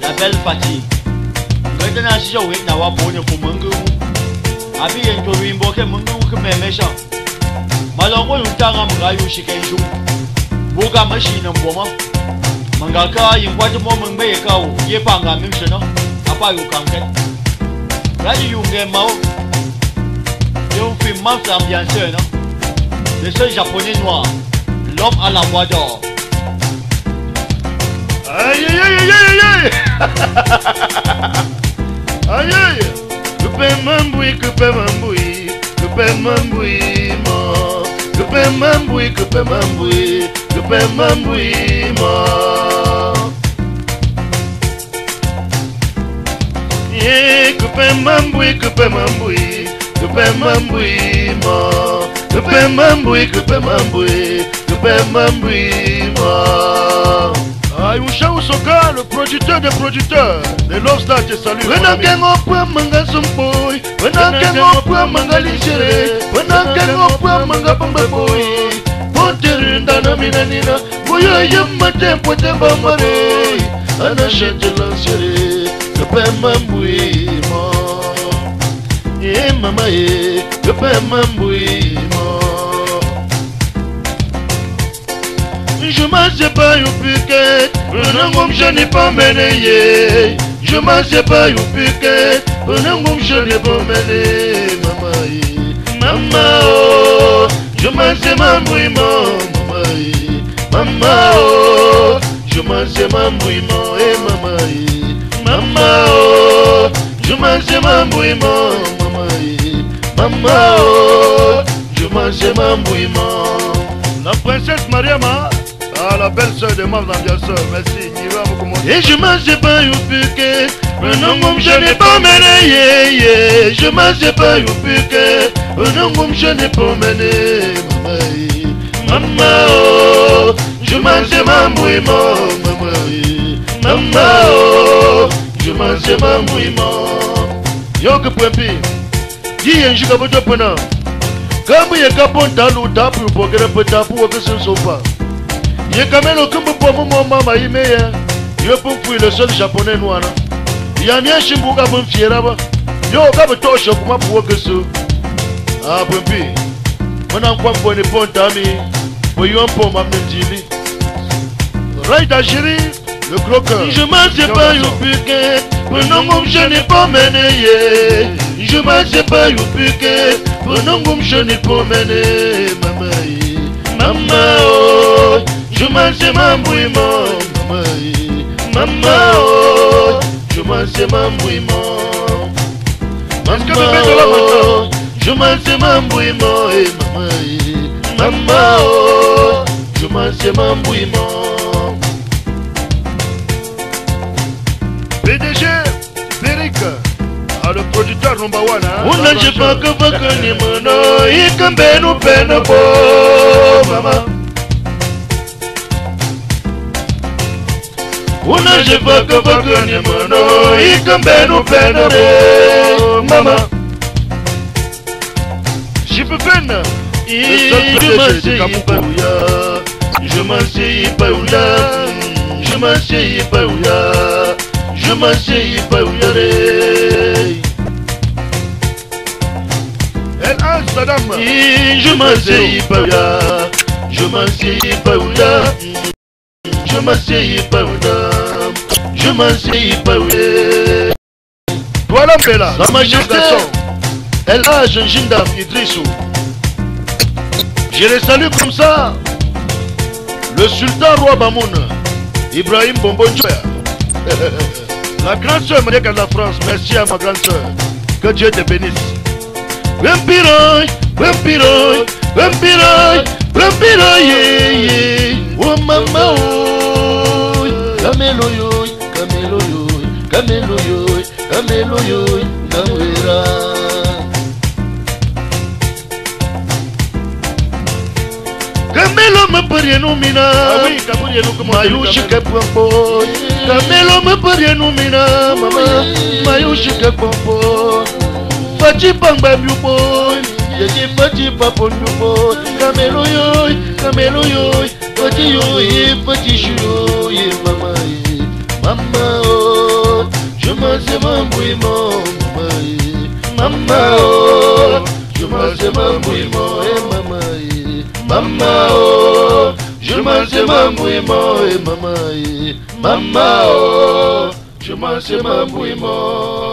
la belle fatigue. Maintenant, si je vais n'avoir pas de pour Mungu, Abi et Torimbo, que Mungu, que mes méchants. Malongo, nous t'en raillons chez Kenjou. Boga machine en bois. Mangaka, il voit de mon mangaka, il est pas un mission, à part au canquet. Là, il y a un mot. Il y a un film ambianceur, non? Le seul japonais noir, l'homme à la voix d'or. Aïe aïe aïe aïe aïe aïe aïe. Coupe mamboui, coupe mamboui, coupe mamboui, mo. Coupe mamboui, coupe mamboui, coupe mamboui, mo. Yeah, coupe mamboui, coupe mamboui, coupe mamboui, mo. Coupe mamboui, coupe mamboui, coupe mamboui, mo. Ayusha Usoka, le producteur des producteurs, les Love Stars te salue. Venankengo pour manga somboy, venankengo pour manga ligere, venankengo pour manga bomboy. Ponterinda na minanina, boyo yamma tempo tempo mare, anachete lancere, le père mamboui mo. Eh mama eh, le père mamboui mo. Je m'en sais pas you piquet, je n'ai pas mené. Je m'en sais pas you piquet, je n'ai pas mené. Maman oh, je m'en sais ma bouillement. Maman oh, je m'en sais ma bouillement. Maman oh, je m'en sais ma bouillement. Maman oh, je m'en sais ma bouillement. La princesse Mariama. Ah, la belle soeur de ma l'ambianceur, merci. Et je m'en sais pas you piqué, non je n'ai pas mené. Je m'en sais pas you piqué, non je n'ai pas mené. Maman oh, je m'en sais ma bouillement. Maman oh, je m'en sais ma bouillement. Yo que point dis un giga de pena. Comme il y a capon talou tapu pour que le petapu ou que ce soit pas. Yé kamelo kumbu pomu mama imeya. Yo pumpu le seul japonais noir. Yamia shimbuka bumfiera ba. Yo kabe tosho kuma puwa kesu. Ah bumpi. Mwana kwa mbone pontami. Boyon pom amnetili. Right à chéri, le croqueur. Je m'en sais pas you piqué. Non je n'ai pas mené. Je m'en sais pas you piqué. Non je n'ai pas mené. Maman oh, je m'en sais ma bouillement. Maman oh, je m'en sais ma bouillement. Maman oh, je m'en sais ma bouillement. Maman oh, je m'en sais ma bouillement. PDG, Beric, le producteur number one. On n'a pas que vous ni mono, il can be nous peine pour maman. On n'a pas que vous ni mono, il can be nous peine pour maman. Je peux peine. Je m'en sais pas où ya, je m'en sais pas où ya, je m'en sais pas où ya, je m'en sais pas où ya. Saddam. Je m'en sais pas où ya, je m'en sais pas où ya, je m'en sais pas où ya, je m'en sais pas où ya. Voilà Mbela, Sa Majesté, El Hadj Njinda Idrissou. Je les salue comme ça. Le sultan roi Bamoun, Ibrahim Bombonjoya. La grande soeur Maria de la France, merci à ma grande soeur. Que Dieu te bénisse. Vampiroy, vampiroy, vampiroy, vampiroy, yeah, oh mama, oh, camelo yoy, camelo yoy, camelo yoy, camelo yoy, nawera. Camelo me parie nomina, ah oui, camelo nous comment mayushi que pompo, camelo me parie nomina, mama, mayushi que pompo. Fati bangba boy, yeki fati papon boy. Camelo yoy, fati yoy, fati shoy, mama, mama oh. je m'en sais mon bouillement, maman, oh, je m'en sais mon bouillement, maman, oh, je m'en sais mon bouillement, maman, oh, je m'en sais mon bouillement.